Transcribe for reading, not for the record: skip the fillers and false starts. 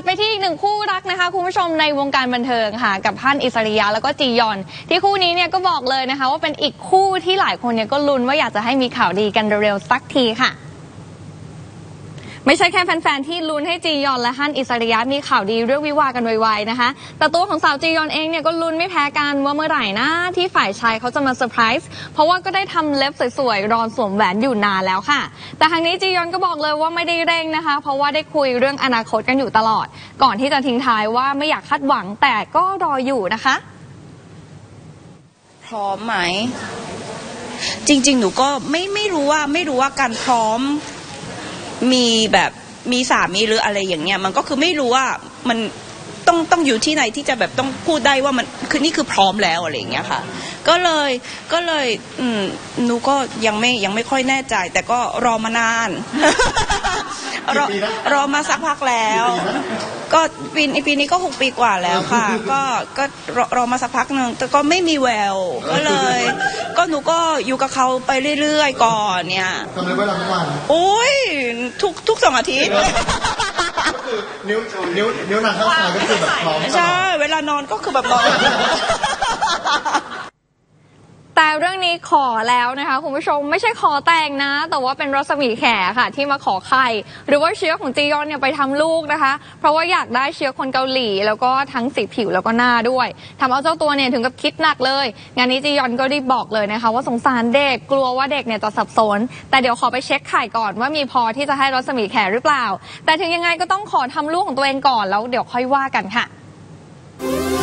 ไปที่อีกหนึ่งคู่รักนะคะคุณผู้ชมในวงการบันเทิงค่ะกับฮั่นอิสริยะแล้วก็จียอนที่คู่นี้เนี่ยก็บอกเลยนะคะว่าเป็นอีกคู่ที่หลายคนเนี่ยก็ลุ้นว่าอยากจะให้มีข่าวดีกันเร็วๆสักทีค่ะไม่ใช่แค่แฟนๆที่ลุ้นให้จียอนและฮั่นอิสริยะมีข่าวดีเรื่องวิวากันไวๆนะคะแต่ตัวของสาวจียอนเองเนี่ยก็ลุ้นไม่แพ้กันว่าเมื่อไหร่นะที่ฝ่ายชายเขาจะมาเซอร์ไพรส์เพราะว่าก็ได้ทำเล็บสวยๆรอสวมแหวนอยู่นานแล้วค่ะแต่ทางนี้จียอนก็บอกเลยว่าไม่ได้เร่งนะคะเพราะว่าได้คุยเรื่องอนาคตกันอยู่ตลอดก่อนที่จะทิ้งท้ายว่าไม่อยากคาดหวังแต่ก็รออยู่นะคะพร้อมไหมจริงๆหนูก็ไม่รู้ว่าการพร้อมมีแบบมีสามีหรืออะไรอย่างเงี้ยมันก็คือไม่รู้ว่ามันต้องอยู่ที่ไหนที่จะแบบต้องพูดได้ว่ามันคือนี่คือพร้อมแล้วอะไรอย่างเงี้ยค่ะก็เลยหนูก็ยังไม่ค่อยแน่ใจแต่ก็รอมานาน รอมาสักพักแล้วก็ปีนี้ก็6 ปีกว่าแล้วค่ะก็รอมาสักพักหนึ่งแต่ก็ไม่มีแววก็หนูก็อยู่กับเขาไปเรื่อยๆก่อนเนี่ยทำไมเวลาทุกวันโอ้ยทุก2 อาทิตย์ก็คือนิ้วนางข้างซ้ายก็คือแบบพร้อมใช่เวลานอนก็คือแบบนอนแต่เรื่องนี้ขอแล้วนะคะคุณผู้ชมไม่ใช่ขอแต่งนะแต่ว่าเป็นรัศมีแขค่ะที่มาขอไข่หรือว่าเชื้อของจียอนเนี่ยไปทำลูกนะคะเพราะว่าอยากได้เชื้อคนเกาหลีแล้วก็ทั้งสีผิวแล้วก็หน้าด้วยทำเอาเจ้าตัวเนี่ยถึงกับคิดหนักเลยงานนี้จียอนก็ได้บอกเลยนะคะว่าสงสารเด็กกลัวว่าเด็กเนี่ยจะสับสนแต่เดี๋ยวขอไปเช็คไข่ก่อนว่ามีพอที่จะให้รัศมีแขหรือเปล่าแต่ถึงยังไงก็ต้องขอทำลูกของตัวเองก่อนแล้วเดี๋ยวค่อยว่ากันค่ะ